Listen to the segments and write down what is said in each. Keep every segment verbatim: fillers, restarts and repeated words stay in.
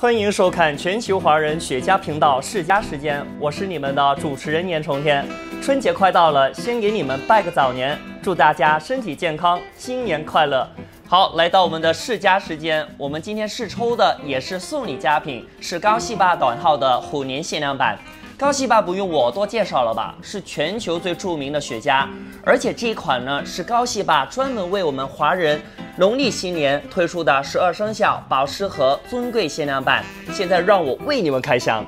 欢迎收看全球华人雪茄频道世家时间，我是你们的主持人严重天。春节快到了，先给你们拜个早年，祝大家身体健康，新年快乐。好，来到我们的世家时间，我们今天试抽的也是送礼佳品，是高希霸短号的虎年限量版。高希霸不用我多介绍了吧，是全球最著名的雪茄，而且这一款呢是高希霸专门为我们华人农历新年推出的十二生肖保湿盒尊贵限量版。现在让我为你们开箱。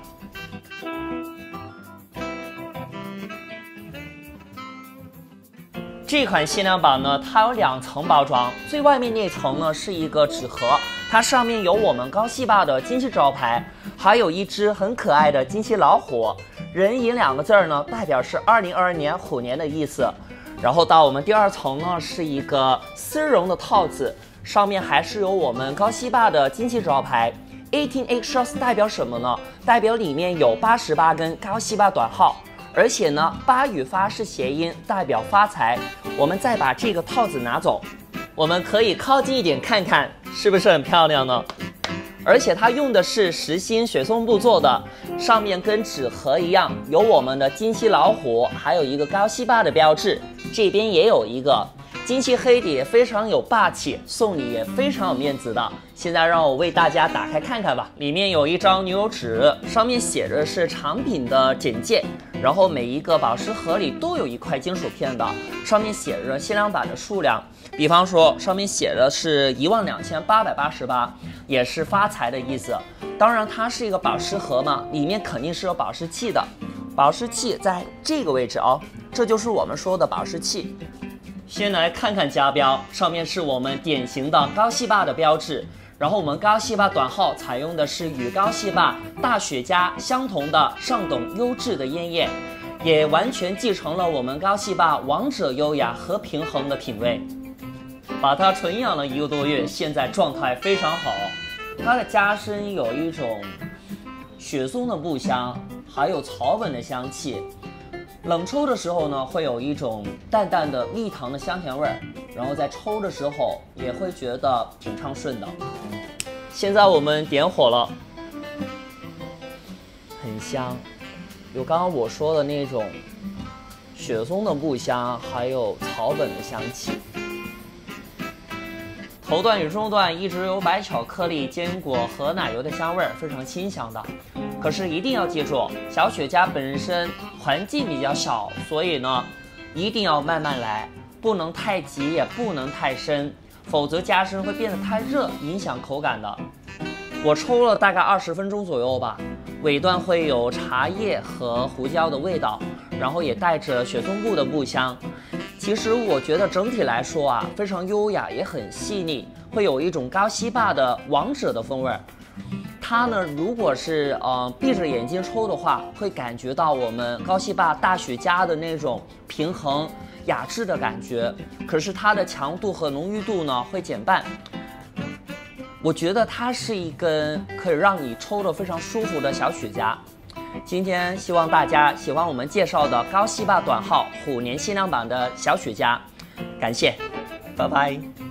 这款限量版呢，它有两层包装，最外面那层呢是一个纸盒，它上面有我们高希霸的金漆招牌，还有一只很可爱的金漆老虎，人银两个字儿呢，代表是二零二二年虎年的意思。然后到我们第二层呢，是一个丝绒的套子，上面还是有我们高希霸的金漆招牌。eighteen eggshells 代表什么呢？代表里面有八十八根高希霸短号。而且呢，八与发是谐音，代表发财。我们再把这个套子拿走，我们可以靠近一点看看，是不是很漂亮呢？而且它用的是实心雪松布做的，上面跟纸盒一样，有我们的金漆老虎，还有一个高希霸的标志，这边也有一个金漆黑底，非常有霸气，送礼也非常有面子的。现在让我为大家打开看看吧，里面有一张牛油纸，上面写着是产品的简介，然后每一个保湿盒里都有一块金属片的，上面写着限量版的数量，比方说上面写的是一万两千八百八十八，也是发财的意思。当然它是一个保湿盒嘛，里面肯定是有保湿器的，保湿器在这个位置哦，这就是我们说的保湿器。先来看看家标，上面是我们典型的高希霸的标志，然后我们高希霸短号采用的是与高希霸大雪茄相同的上等优质的烟叶，也完全继承了我们高希霸王者优雅和平衡的品味。把它纯养了一个多月，现在状态非常好。它的加深有一种雪松的布香，还有草本的香气。冷抽的时候呢，会有一种淡淡的蜜糖的香甜味儿，然后在抽的时候也会觉得挺畅顺的。现在我们点火了，很香，有刚刚我说的那种雪松的布香，还有草本的香气。头段与中段一直有白巧克力、坚果和奶油的香味儿，非常清香的。可是一定要记住，小雪茄本身环境比较小，所以呢，一定要慢慢来，不能太急，也不能太深，否则加深会变得太热，影响口感的。我抽了大概二十分钟左右吧，尾段会有茶叶和胡椒的味道，然后也带着雪松布的布香。其实我觉得整体来说啊，非常优雅，也很细腻，会有一种高希霸的王者的风味儿。它呢，如果是呃闭着眼睛抽的话，会感觉到我们高希霸大雪茄的那种平衡雅致的感觉。可是它的强度和浓郁度呢会减半。我觉得它是一根可以让你抽得非常舒服的小雪茄。今天希望大家喜欢我们介绍的高希霸短号虎年限量版的小雪茄，感谢，拜拜。